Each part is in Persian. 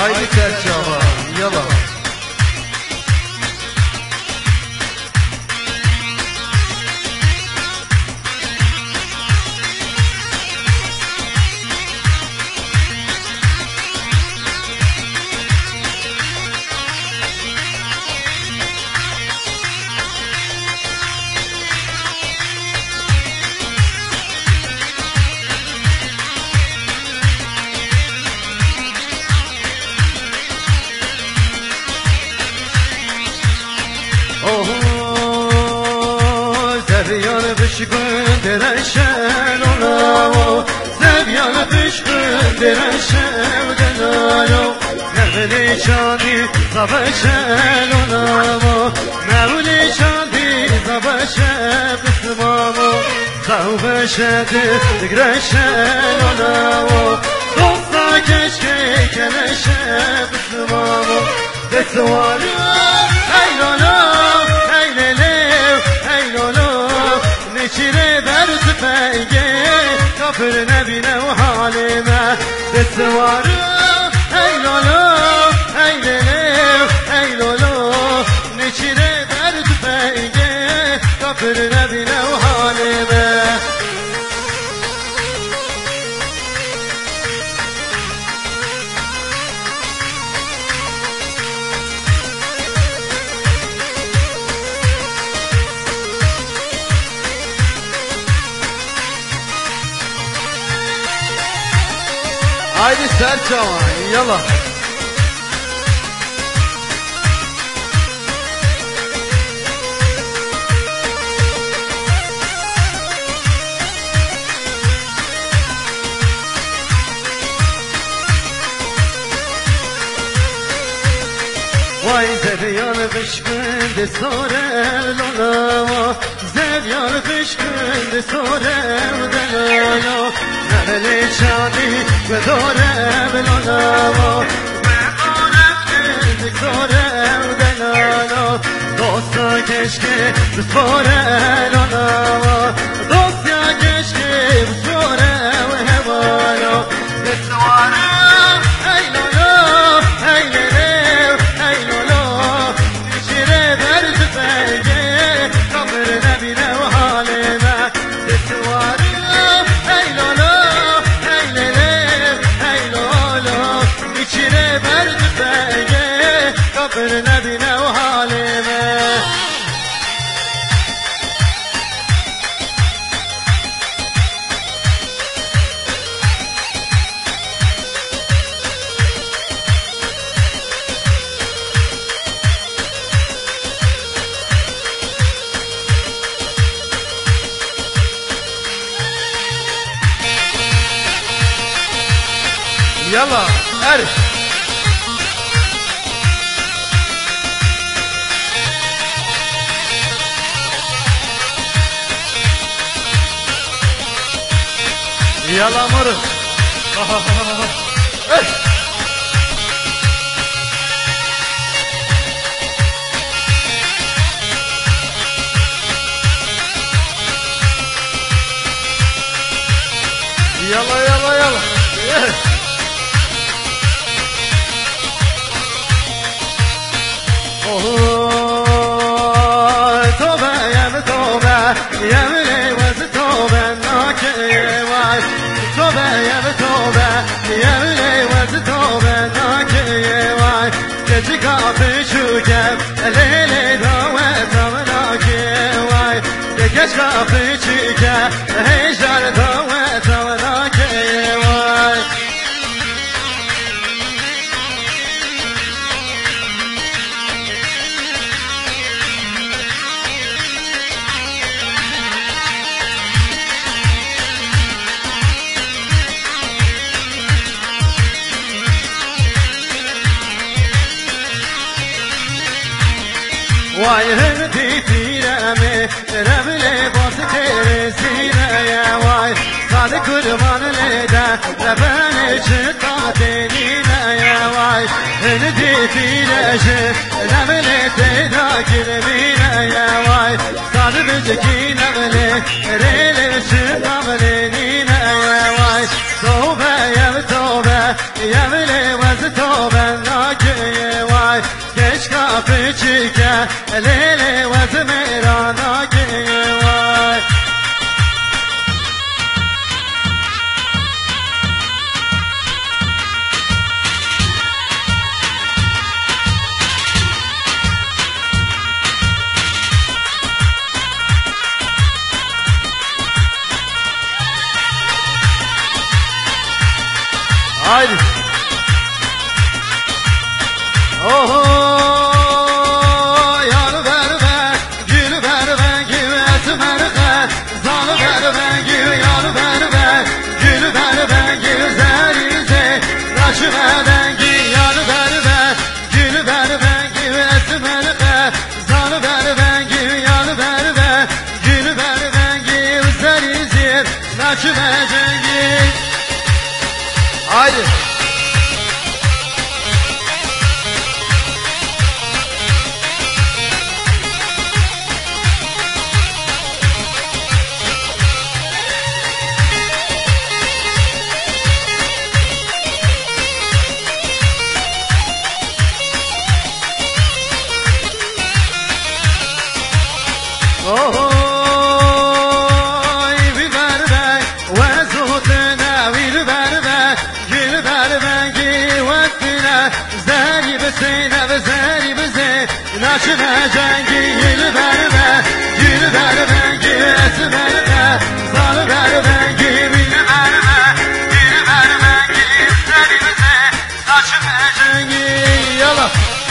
Haydi serçava, yala. Zevyan fışkın direşen ona Zevyan fışkın direşen denalo Mevli çandi zabeşen ona Mevli çandi zabeşen kısmamı Zavbeşedi digreşen ona Dosta keşke keleşen kısmamı Desvarı eylana Neçire dert peyge Kafir nebine u halime Desvarı eylolo eylele eylolo Neçire dert peyge Kafir nebine u halime Haydi serçava, yala. Vay zevyan fışkındı sorev lolama Zevyan fışkındı sorev delalo Mevli çadi ve dorev lolama Mevli sorev delalo Dosta keşke bıspore lolama Dostya keşke bıspore ve hevalo Desvara ey lolo ey lele Kafir nebine u halime Yalla er Yalla moruk. Yalla yalla yalla. Tobe yem tobe yemin eyvaz tobe nakeye vay Tobe yem tobe yemin eyvaz tobe nakeye vay Geci kapı çükem lele davet nakeye vay Geç kapı çükem hejar davet nakeye vay Vay hırdi pireme Revle bası tere sineye vay Sadı kurban lede Lebeni çıta denine vay Hırdi pireşi Revle teda kirmine vay Sadı büzükine vele Rele çıta denine vay Tobe yev tobe Yevle vaz tobe لیلی و زمیرانا گیوای haydi. Oho yarı berbe, gülü berbe, güvesi berbe, zalı berbe, gülü yarı berbe, gülü berbe, güzelize, raşı berbe, yarı berbe, gülü berbe, güvesi berbe, zalı berbe, gülü yarı berbe, gülü berbe, güzelize, raşı berbe. Haydi. Oh Naşına cengi yürü berbe, yürü berbe, güvesi berbe, zalı berbe, yürü berbe, yürü berbe, güzelimize, naşına cengi yala.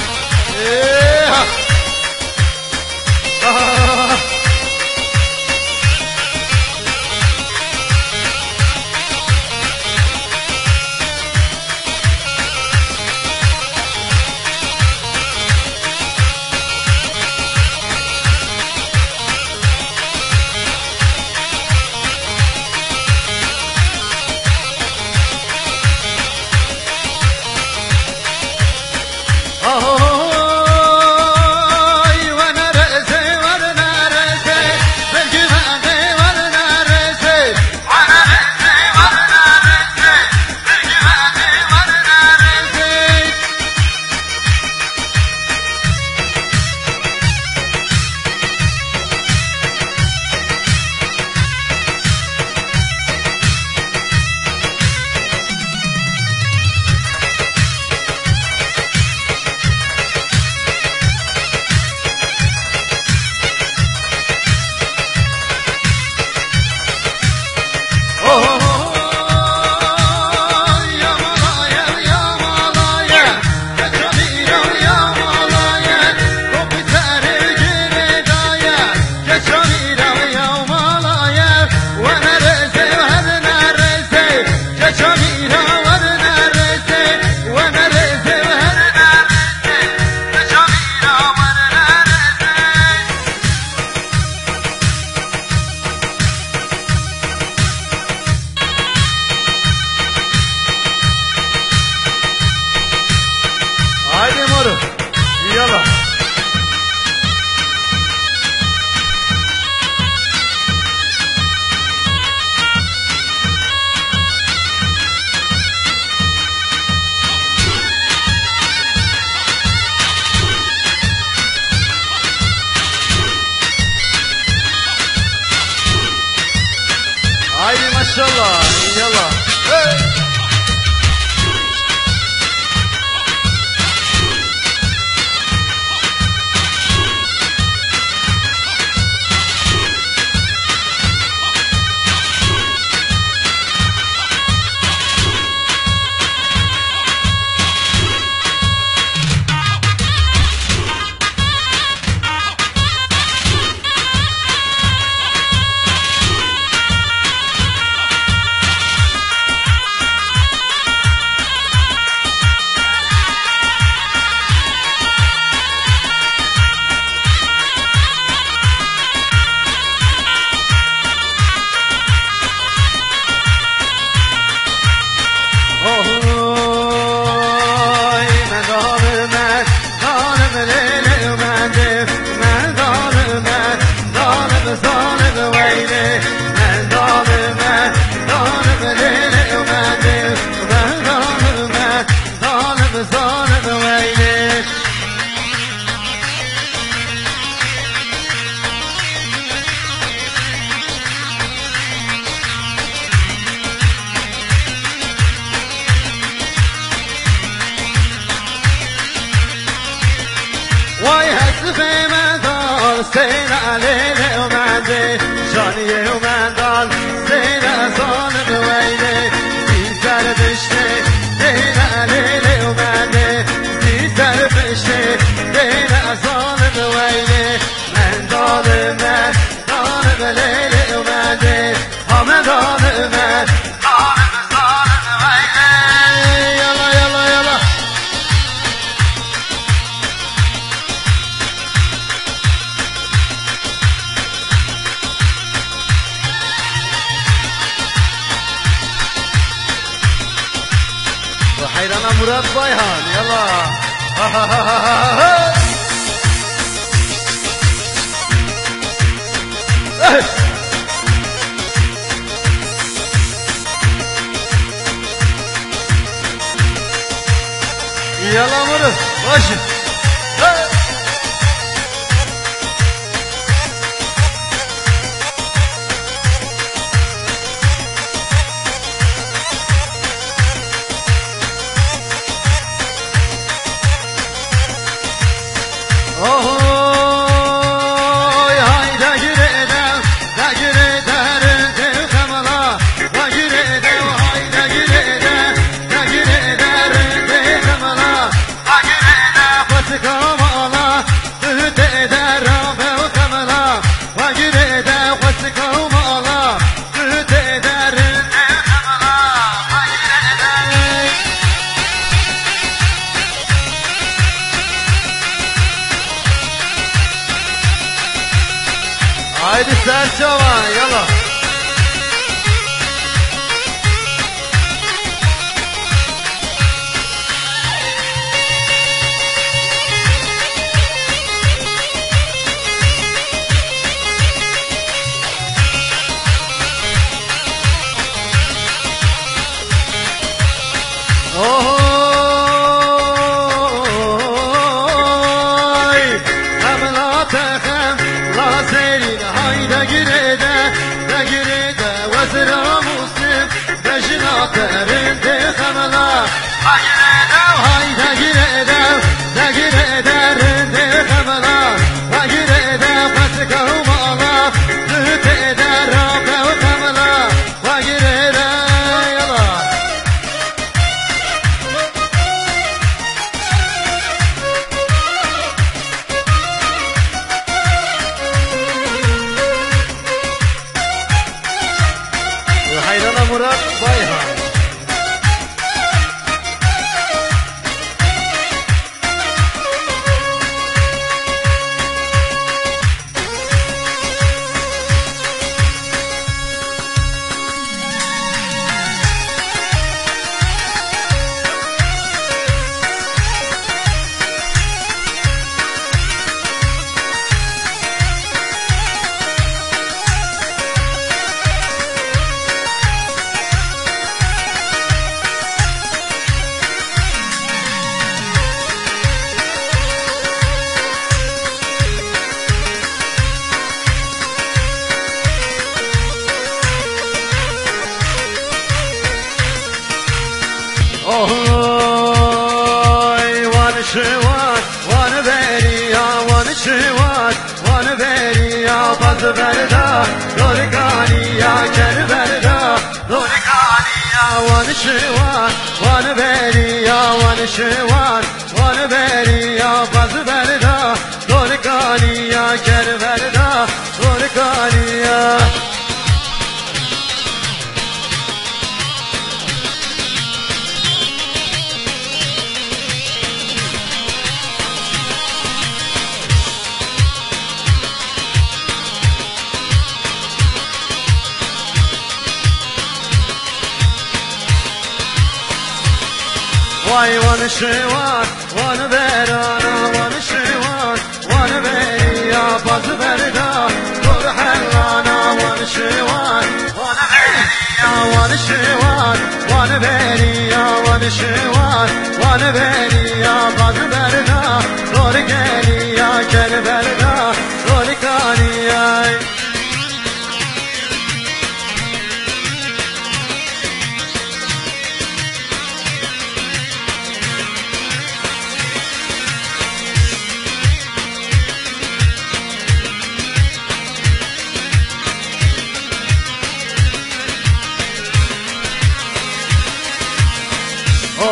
Haydi maşallah, yallah. Hey. سينا ليلي ومندي شاني ومندان سينا صالب ويلي سيسر بشتي سينا ليلي ومندي سيسر بشتي سينا صالب ويلي من ظالم ظالم ليلي ومندي هم ظالم حيرانا مراد بايهان يلا يلا مراد ماشي هايدي السرشوة يلا مراد بايهان شوان وانا بريا وانا شوان وانا بريا باز بردا دوركاني يا كر بردا دوركاني يا وانا شوان وانا بريا وانا شوان وانا بريا باز بردا دوركاني يا كر بردا دوركاني يا واي وانا شوان وانا برانا وانا شوان وانا بريا باز بردا دور حلانا وانا شوان وانا بريا وانا شوان وانا بريا وانا شوان وانا بريا باز بردا دور كاني يا كر بردا دور كاني يا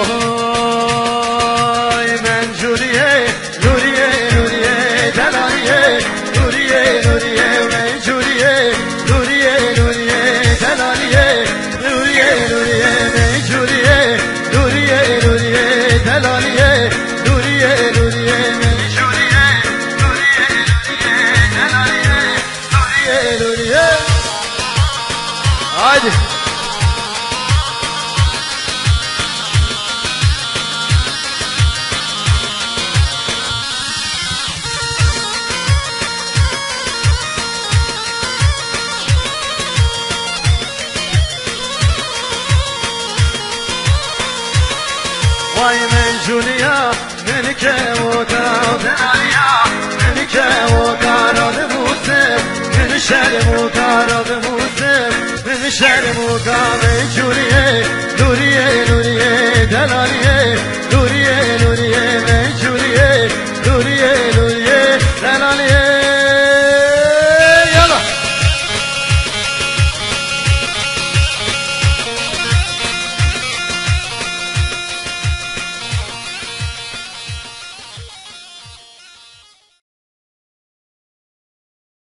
وای من جوریه جوریه جوریه دلایه جوریه جوریه من جوریه جوریه جوریه دلایه جوریه جوریه من جوریه جوریه جوریه دلایه جوریه جوریه من جوریه جوریه جوریه دلایه جوریه جوریه haydi وای من جولیا من که وداو دنیا من که ودارا بموسم من شر ودارا بموسم من شر ودارا جولیه جولیه جولیه دلالیه جولیه